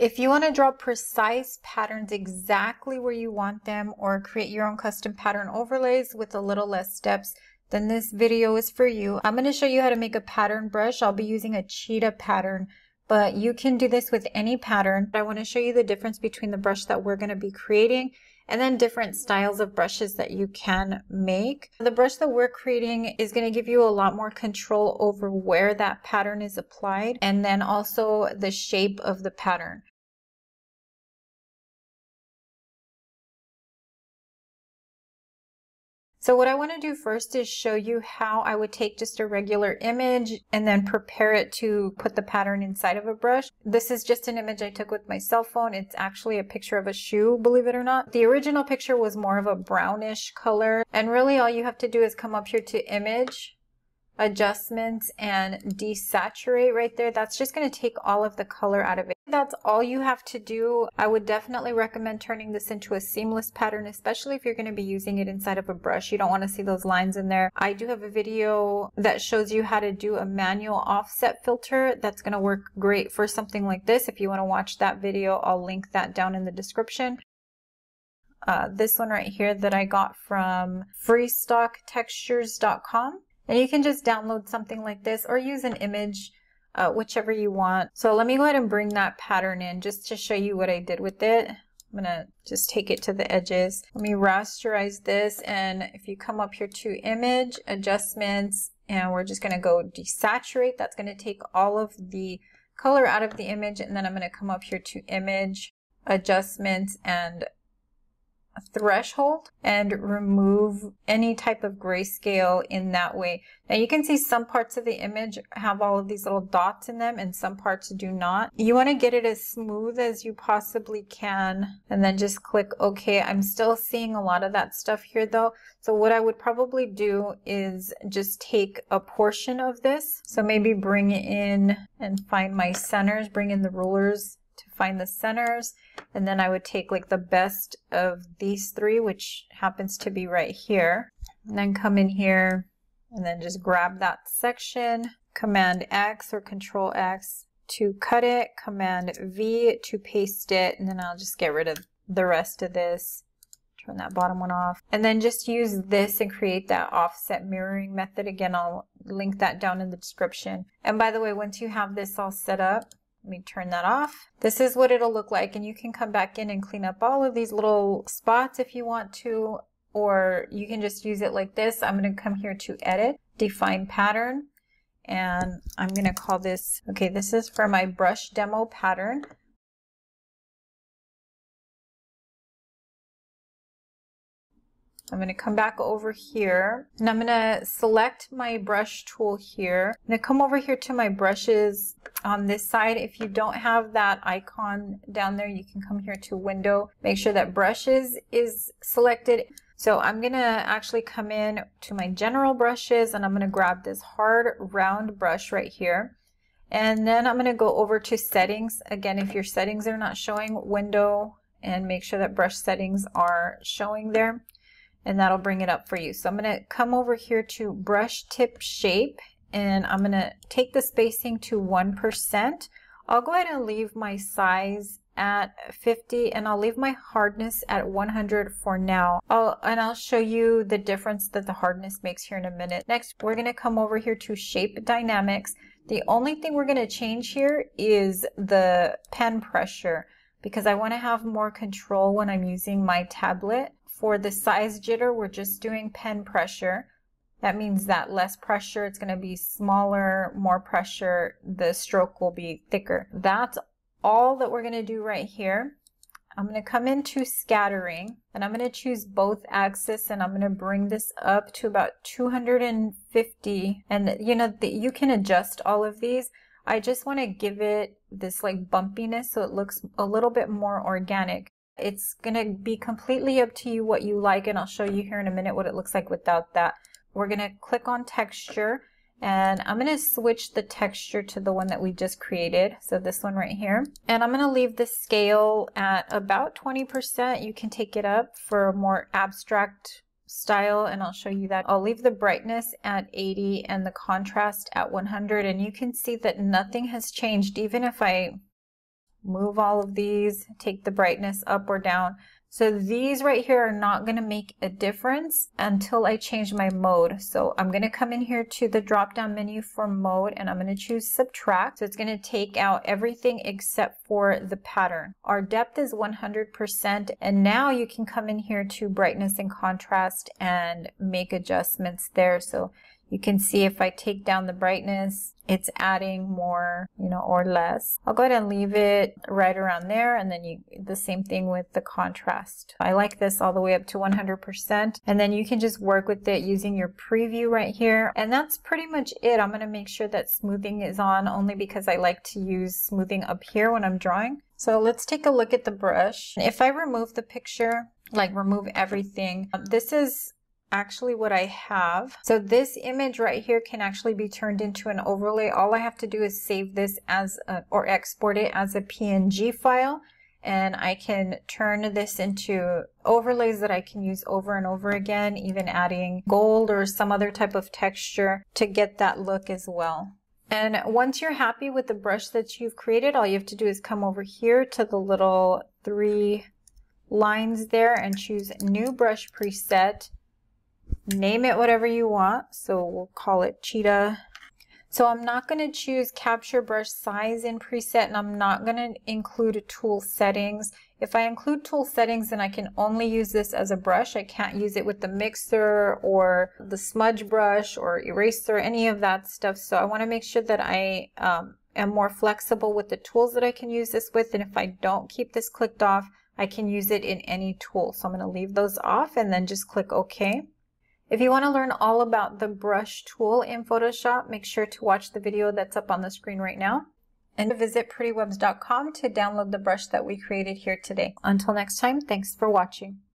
If you want to draw precise patterns exactly where you want them or create your own custom pattern overlays with a little less steps, then this video is for you. I'm going to show you how to make a pattern brush. I'll be using a Cheetah pattern, but you can do this with any pattern. I want to show you the difference between the brush that we're going to be creating and then different styles of brushes that you can make. The brush that we're creating is going to give you a lot more control over where that pattern is applied and then also the shape of the pattern. So what I want to do first is show you how I would take just a regular image and then prepare it to put the pattern inside of a brush. This is just an image I took with my cell phone. It's actually a picture of a shoe, believe it or not. The original picture was more of a brownish color, and really all you have to do is come up here to Image, Adjustments, and Desaturate right there. That's just going to take all of the color out of it. That's all you have to do. I would definitely recommend turning this into a seamless pattern, especially if you're going to be using it inside of a brush. You don't want to see those lines in there. I do have a video that shows you how to do a manual offset filter. That's going to work great for something like this. If you want to watch that video, I'll link that down in the description. This one right here that I got from freestocktextures.com. And you can just download something like this or use an image, whichever you want. So let me go ahead and bring that pattern in just to show you what I did with it. I'm gonna just take it to the edges. Let me rasterize this, and if you come up here to Image, Adjustments, and we're just gonna go Desaturate. That's gonna take all of the color out of the image, and then I'm gonna come up here to Image, Adjustments, and Threshold, and remove any type of grayscale in that way. Now you can see some parts of the image have all of these little dots in them and some parts do not. You want to get it as smooth as you possibly can and then just click OK. I'm still seeing a lot of that stuff here though. So what I would probably do is just take a portion of this. So maybe bring it in and find my centers, bring in the rulers to find the centers, and then I would take like the best of these three, which happens to be right here, and then come in here and then just grab that section, Command X or Control X to cut it, Command V to paste it, and then I'll just get rid of the rest of this, turn that bottom one off, and then just use this and create that offset mirroring method. Again, I'll link that down in the description. And by the way, once you have this all set up, let me turn that off. This is what it'll look like, and you can come back in and clean up all of these little spots if you want to, or you can just use it like this. I'm going to come here to Edit, Define Pattern, and I'm going to call this, okay, this is for my brush demo pattern. I'm going to come back over here and I'm going to select my brush tool here. I'm going to come over here to my brushes on this side. If you don't have that icon down there, you can come here to Window. Make sure that Brushes is selected. So I'm going to actually come in to my general brushes and I'm going to grab this hard round brush right here. And then I'm going to go over to Settings. Again, if your settings are not showing, Window, and make sure that brush settings are showing there. And that'll bring it up for you. So I'm going to come over here to Brush Tip Shape, and I'm going to take the spacing to 1%. I'll go ahead and leave my size at 50, and I'll leave my hardness at 100 for now. I'll show you the difference that the hardness makes here in a minute. Next, we're going to come over here to Shape Dynamics. The only thing we're going to change here is the pen pressure, because I want to have more control when I'm using my tablet. For the size jitter, we're just doing pen pressure. That means that less pressure, it's going to be smaller, more pressure, the stroke will be thicker. That's all that we're going to do right here. I'm going to come into scattering and I'm going to choose both axes and I'm going to bring this up to about 250. And you know, you can adjust all of these. I just want to give it this like bumpiness so it looks a little bit more organic. It's going to be completely up to you what you like, and I'll show you here in a minute what it looks like without that. We're going to click on texture and I'm going to switch the texture to the one that we just created. So this one right here. And I'm going to leave the scale at about 20%. You can take it up for a more abstract style and I'll show you that. I'll leave the brightness at 80 and the contrast at 100, and you can see that nothing has changed. Even if I move all of these, take the brightness up or down. So these right here are not going to make a difference until I change my mode. So I'm going to come in here to the drop down menu for mode and I'm going to choose subtract. So it's going to take out everything except for the pattern. Our depth is 100% and now you can come in here to brightness and contrast and make adjustments there. So you can see if I take down the brightness, it's adding more, you know, or less. I'll go ahead and leave it right around there, and then the same thing with the contrast. I like this all the way up to 100%, and then you can just work with it using your preview right here. And that's pretty much it. I'm going to make sure that smoothing is on only because I like to use smoothing up here when I'm drawing. So let's take a look at the brush. If I remove the picture, like remove everything, this is actually what I have. So this image right here can actually be turned into an overlay. All I have to do is save this as or export it as a PNG file, and I can turn this into overlays that I can use over and over again, even adding gold or some other type of texture to get that look as well. And once you're happy with the brush that you've created, all you have to do is come over here to the little 3 lines there and choose new brush preset. Name it whatever you want, so we'll call it Cheetah. So I'm not going to choose capture brush size in preset, and I'm not going to include tool settings. If I include tool settings, then I can only use this as a brush. I can't use it with the mixer or the smudge brush or eraser, any of that stuff. So I want to make sure that I am more flexible with the tools that I can use this with, and if I don't keep this clicked off, I can use it in any tool. So I'm going to leave those off and then just click OK. If you want to learn all about the brush tool in Photoshop, make sure to watch the video that's up on the screen right now. And visit PrettyWebz.com to download the brush that we created here today. Until next time, thanks for watching.